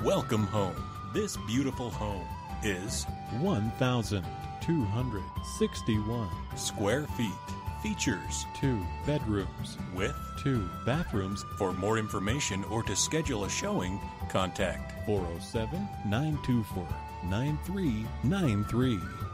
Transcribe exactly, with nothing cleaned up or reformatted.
Welcome home. This beautiful home is one thousand two hundred sixty-one square feet. Features two bedrooms with two bathrooms. For more information or to schedule a showing, contact four oh seven, nine two four, nine three nine three.